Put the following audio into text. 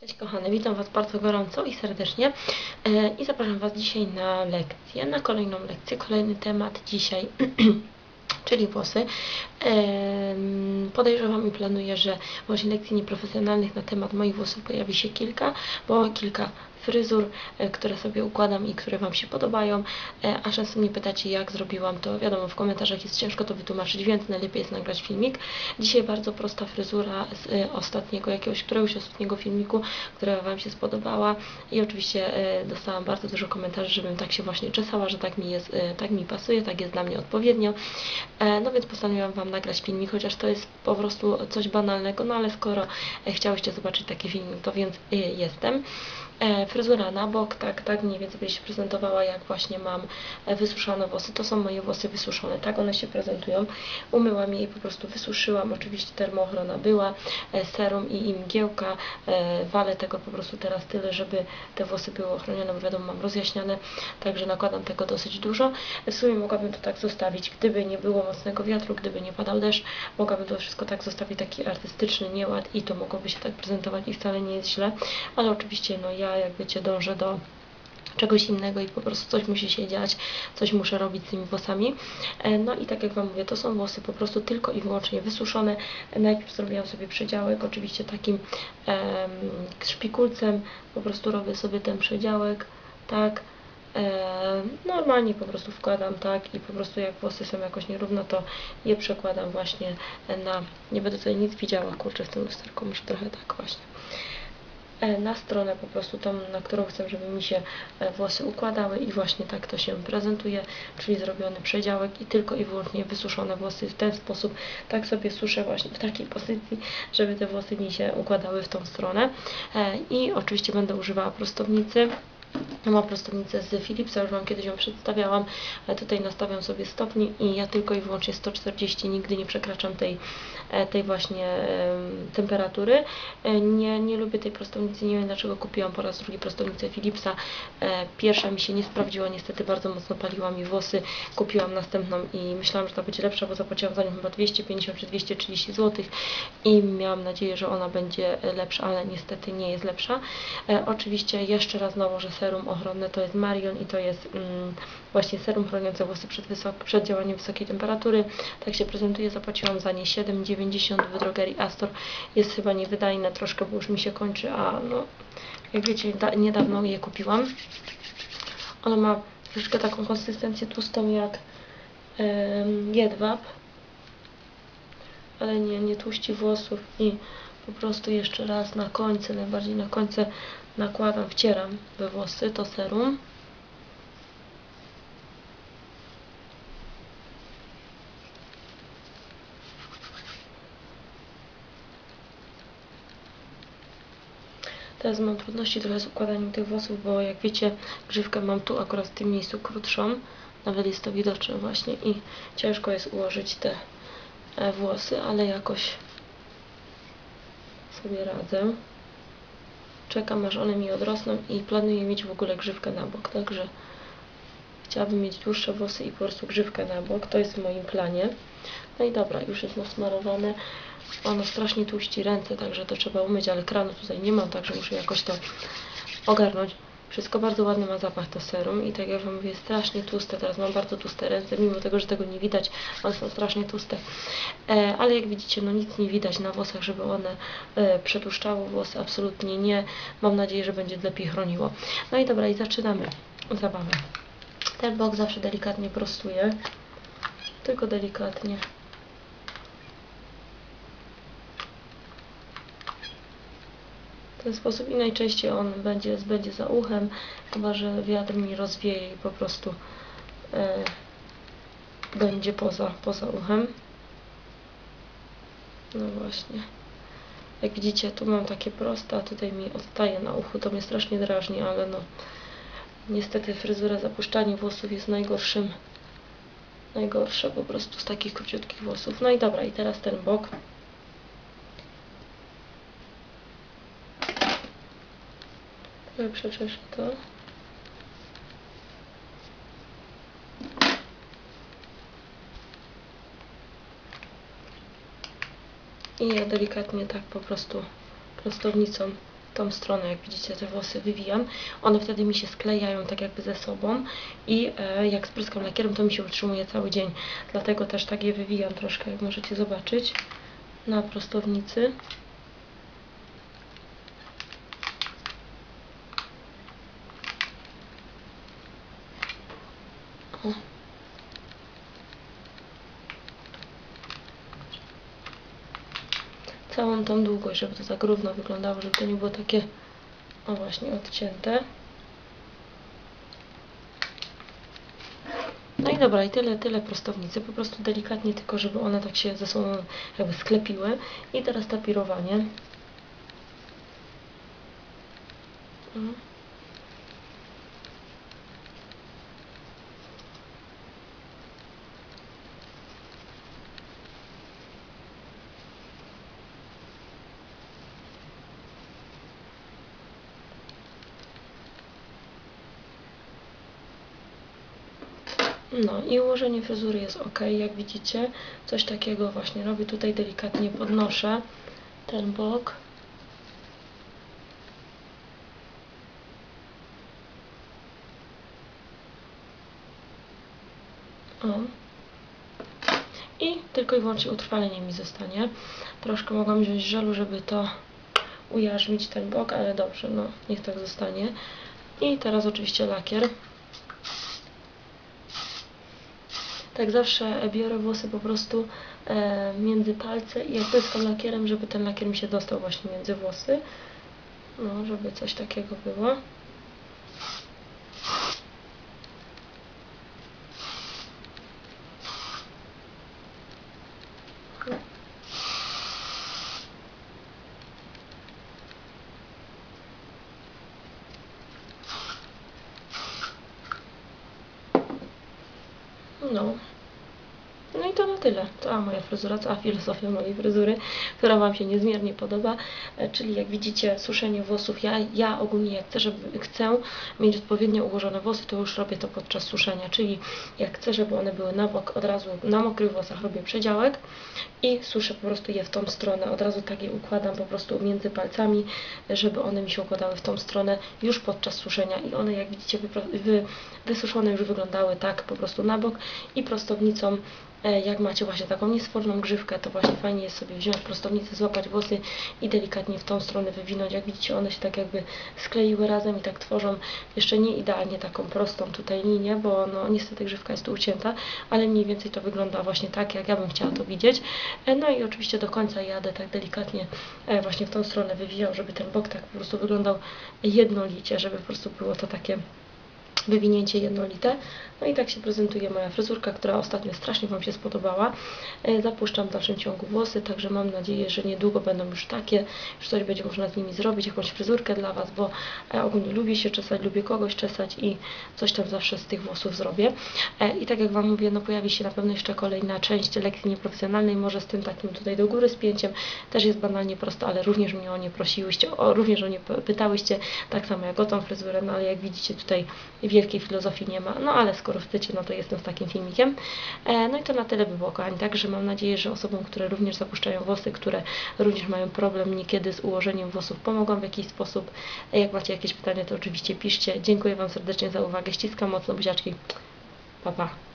Cześć kochane, witam Was bardzo gorąco i serdecznie i zapraszam Was dzisiaj na lekcję, na kolejną lekcję, kolejny temat dzisiaj, czyli włosy. Podejrzewam i planuję, że właśnie lekcji nieprofesjonalnych na temat moich włosów pojawi się kilka, bo kilka fryzur, które sobie układam i które Wam się podobają, a często mnie pytacie, jak zrobiłam to. Wiadomo, w komentarzach jest ciężko to wytłumaczyć, więc najlepiej jest nagrać filmik. Dzisiaj bardzo prosta fryzura z któregoś ostatniego filmiku, która Wam się spodobała i oczywiście dostałam bardzo dużo komentarzy, żebym tak się właśnie czesała, że tak mi jest, tak mi pasuje, tak jest dla mnie odpowiednio. No więc postanowiłam Wam nagrać filmik, chociaż to jest po prostu coś banalnego, no ale skoro chciałyście zobaczyć taki filmik, to więc jestem. Fryzura na bok, tak mniej więcej będzie się prezentowała, jak właśnie mam wysuszone włosy. To są moje włosy wysuszone, tak one się prezentują. Umyłam je i po prostu wysuszyłam. Oczywiście termoochrona była, serum i mgiełka. Walę tego po prostu teraz tyle, żeby te włosy były ochronione, bo wiadomo, mam rozjaśniane, także nakładam tego dosyć dużo. W sumie mogłabym to tak zostawić, gdyby nie było mocnego wiatru, gdyby nie padał deszcz, mogłabym to wszystko tak zostawić, taki artystyczny nieład i to mogłoby się tak prezentować i wcale nie jest źle, ale oczywiście no ja, jak wiecie, dążę do czegoś innego i po prostu coś musi się dziać, coś muszę robić z tymi włosami. No i tak jak Wam mówię, to są włosy po prostu tylko i wyłącznie wysuszone. Najpierw zrobiłam sobie przedziałek, oczywiście takim szpikulcem, po prostu robię sobie ten przedziałek, tak. Normalnie po prostu wkładam tak i po prostu jak włosy są jakoś nierówno, to je przekładam właśnie na, nie będę tutaj nic widziała, kurczę, z tym lusterką, muszę trochę tak właśnie, na stronę po prostu tą, na którą chcę, żeby mi się włosy układały i właśnie tak to się prezentuje, czyli zrobiony przedziałek i tylko i wyłącznie wysuszone włosy w ten sposób. Tak sobie suszę właśnie w takiej pozycji, żeby te włosy mi się układały w tą stronę i oczywiście będę używała prostownicy. Mam prostownicę z Philipsa, już Wam kiedyś ją przedstawiałam. Tutaj nastawiam sobie stopni i ja tylko i wyłącznie 140, nigdy nie przekraczam tej właśnie temperatury. Nie lubię tej prostownicy, nie wiem dlaczego kupiłam po raz drugi prostownicę Philipsa. Pierwsza mi się nie sprawdziła, niestety bardzo mocno paliła mi włosy. Kupiłam następną i myślałam, że ta będzie lepsza, bo zapłaciłam za nią chyba 250 czy 230 zł i miałam nadzieję, że ona będzie lepsza, ale niestety nie jest lepsza. Oczywiście jeszcze raz nałożę serum ochronne, to jest Marion i to jest właśnie serum chroniące włosy przed działaniem wysokiej temperatury. Tak się prezentuje, zapłaciłam za nie 7,90 w drogerii Astor. Jest chyba niewydajne troszkę, bo już mi się kończy, a no jak wiecie, niedawno je kupiłam. Ona ma troszkę taką konsystencję tłustą jak jedwab, ale nie tłuści włosów i po prostu jeszcze raz na końce, najbardziej na końce nakładam, wcieram we włosy to serum. Teraz mam trudności trochę z układaniem tych włosów, bo jak wiecie, grzywkę mam tu akurat w tym miejscu krótszą, nawet jest to widoczne właśnie i ciężko jest ułożyć te włosy, ale jakoś sobie radzę. Czekam, aż one mi odrosną i planuję mieć w ogóle grzywkę na bok, także chciałabym mieć dłuższe włosy i po prostu grzywkę na bok, to jest w moim planie. No i dobra, już jest nasmarowane. Ono strasznie tłuści ręce, także to trzeba umyć, ale kranu tutaj nie mam, także muszę jakoś to ogarnąć. Wszystko bardzo ładny ma zapach to serum i tak jak Wam mówię, strasznie tłuste. Teraz mam bardzo tłuste ręce, mimo tego, że tego nie widać, one są strasznie tłuste. Ale jak widzicie, no nic nie widać na włosach, żeby one przetłuszczały włosy, absolutnie nie. Mam nadzieję, że będzie lepiej chroniło. No i dobra, i zaczynamy zabawę. Ten bok zawsze delikatnie prostuję, tylko delikatnie. W ten sposób i najczęściej on będzie za uchem, chyba że wiatr mi rozwieje i po prostu będzie poza uchem. No właśnie. Jak widzicie, tu mam takie proste, a tutaj mi odstaje na uchu. To mnie strasznie drażni, ale no niestety fryzura, zapuszczanie włosów jest najgorsze po prostu z takich króciutkich włosów. No i dobra, i teraz ten bok. Przeczeszę to. I ja delikatnie tak po prostu prostownicą tą stronę, jak widzicie, te włosy wywijam, one wtedy mi się sklejają tak jakby ze sobą i jak spryskam lakierem, to mi się utrzymuje cały dzień. Dlatego też tak je wywijam troszkę, jak możecie zobaczyć, na prostownicy. O. Całą tą długość, żeby to tak równo wyglądało, żeby to nie było takie, o właśnie, odcięte. No i dobra, i tyle prostownicy, po prostu delikatnie, tylko żeby one tak się ze sobą jakby sklepiły. I teraz tapirowanie. No i ułożenie fryzury jest ok, jak widzicie. Coś takiego właśnie robię. Tutaj delikatnie podnoszę ten bok. O. I tylko i wyłącznie utrwalenie mi zostanie. Troszkę mogłam wziąć żelu, żeby to ujarzmić ten bok, ale dobrze, no niech tak zostanie. I teraz oczywiście lakier. Tak zawsze biorę włosy po prostu między palce i jak pryskam lakierem, żeby ten lakier mi się dostał właśnie między włosy. No, żeby coś takiego było. No. No i to na tyle. Cała moja fryzura, cała filozofia mojej fryzury, która Wam się niezmiernie podoba. Czyli jak widzicie, suszenie włosów. Ja ogólnie jak chcę mieć odpowiednio ułożone włosy, to już robię to podczas suszenia. Czyli jak chcę, żeby one były na bok, od razu na mokrych włosach robię przedziałek i suszę po prostu je w tą stronę. Od razu tak je układam po prostu między palcami, żeby one mi się układały w tą stronę już podczas suszenia. I one, jak widzicie, wysuszone już wyglądały tak po prostu na bok i prostownicą. Jak macie właśnie taką niesforną grzywkę, to właśnie fajnie jest sobie wziąć prostownicę, złapać włosy i delikatnie w tą stronę wywinąć. Jak widzicie, one się tak jakby skleiły razem i tak tworzą jeszcze nie idealnie taką prostą tutaj linię, bo no niestety grzywka jest tu ucięta, ale mniej więcej to wygląda właśnie tak, jak ja bym chciała to widzieć. No i oczywiście do końca jadę tak delikatnie właśnie w tą stronę wywijał, żeby ten bok tak po prostu wyglądał jednolicie, żeby po prostu było to takie wywinięcie jednolite. No i tak się prezentuje moja fryzurka, która ostatnio strasznie Wam się spodobała. Zapuszczam w dalszym ciągu włosy, także mam nadzieję, że niedługo będą już takie, że coś będzie można z nimi zrobić, jakąś fryzurkę dla Was, bo ogólnie lubię się czesać, lubię kogoś czesać i coś tam zawsze z tych włosów zrobię. I tak jak Wam mówię, no pojawi się na pewno jeszcze kolejna część lekcji nieprofesjonalnej, może z tym takim tutaj do góry spięciem. Też jest banalnie prosto, ale również mnie o nie prosiłyście, również o nie pytałyście, tak samo jak o tą fryzurę, no ale jak widzicie tutaj wielkiej filozofii nie ma, no ale skoro chcecie, no to jestem z takim filmikiem. No i to na tyle by było, kochani. Także mam nadzieję, że osobom, które również zapuszczają włosy, które również mają problem niekiedy z ułożeniem włosów, pomogą w jakiś sposób. Jak macie jakieś pytania, to oczywiście piszcie. Dziękuję Wam serdecznie za uwagę. Ściskam mocno buziaczki. Pa, pa.